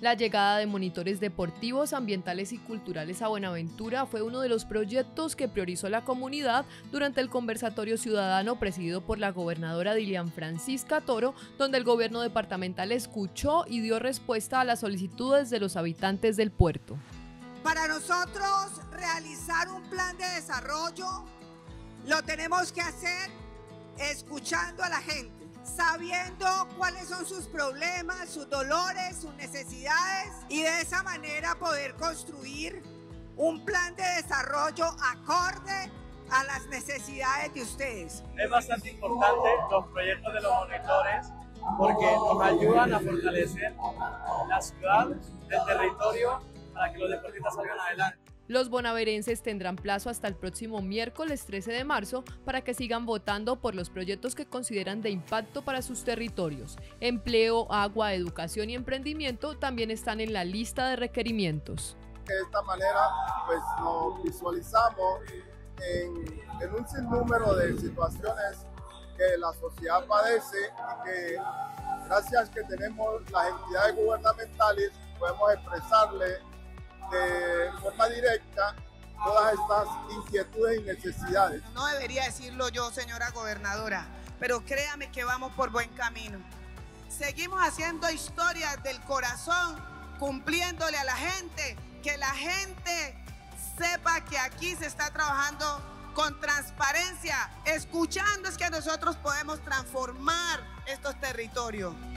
La llegada de monitores deportivos, ambientales y culturales a Buenaventura fue uno de los proyectos que priorizó la comunidad durante el conversatorio ciudadano presidido por la gobernadora Dilian Francisca Toro, donde el gobierno departamental escuchó y dio respuesta a las solicitudes de los habitantes del puerto. Para nosotros realizar un plan de desarrollo lo tenemos que hacer escuchando a la gente, sabiendo cuáles son sus problemas, sus dolores, sus necesidades, y de esa manera poder construir un plan de desarrollo acorde a las necesidades de ustedes. Es bastante importante los proyectos de los monitores porque nos ayudan a fortalecer la ciudad, el territorio, para que los deportistas salgan adelante. Los bonaverenses tendrán plazo hasta el próximo miércoles 13 de marzo para que sigan votando por los proyectos que consideran de impacto para sus territorios. Empleo, agua, educación y emprendimiento también están en la lista de requerimientos. De esta manera pues nos visualizamos en un sinnúmero de situaciones que la sociedad padece y que gracias que tenemos las entidades gubernamentales podemos expresarle de forma directa todas estas inquietudes y necesidades. No debería decirlo yo, señora gobernadora, pero créame que vamos por buen camino. Seguimos haciendo historias del corazón, cumpliéndole a la gente, que la gente sepa que aquí se está trabajando con transparencia. Escuchando es que nosotros podemos transformar estos territorios.